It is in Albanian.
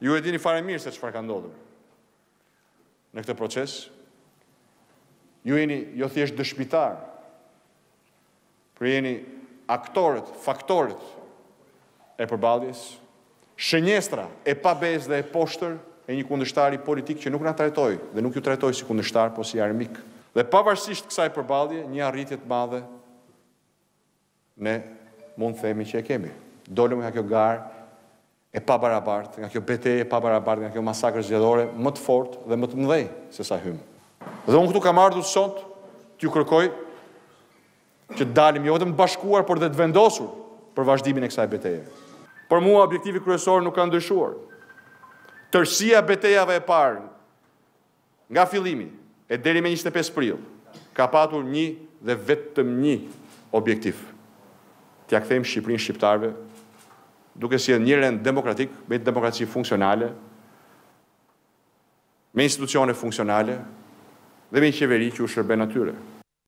Ju e dini fare mirë se çfarë ka ndodhur në këtë proces. Ju jeni jo thjesht dëshmitar, por jeni aktorët, faktorët e përballjes, shënjestra e pabezë dhe e poshtër e një kundërshtari politik që nuk na trajtoi dhe nuk ju trajtoi si kundërshtar, po si armik. Dhe pavarësisht kësaj përballje, një arritje të madhe ne mund të themi që e kemi. Dolëm nga kjo garë e pabarabartë, nga kjo betejë e pabarabartë, nga kjo masakrë zgjedhore më të fortë dhe më të mëdhej se sa hymë. Dhe unë këtu kam ardhur sot t'ju kërkoj që të dalim jo vetëm bashkuar, por dhe të vendosur për vazhdimin e kësaj beteje. Por mua objektivi kryesor nuk ka ndryshuar. Tërësia betejave e parë nga fillimi e deri me 25 prill ka patur një dhe vetëm një objektiv: t'ia kthejmë Shqipërinë shqiptarëve duke sjellë një rend demokratik, me demokraci funksionale, me institucione funksionale dhe me një qeveri që u shërben atyre.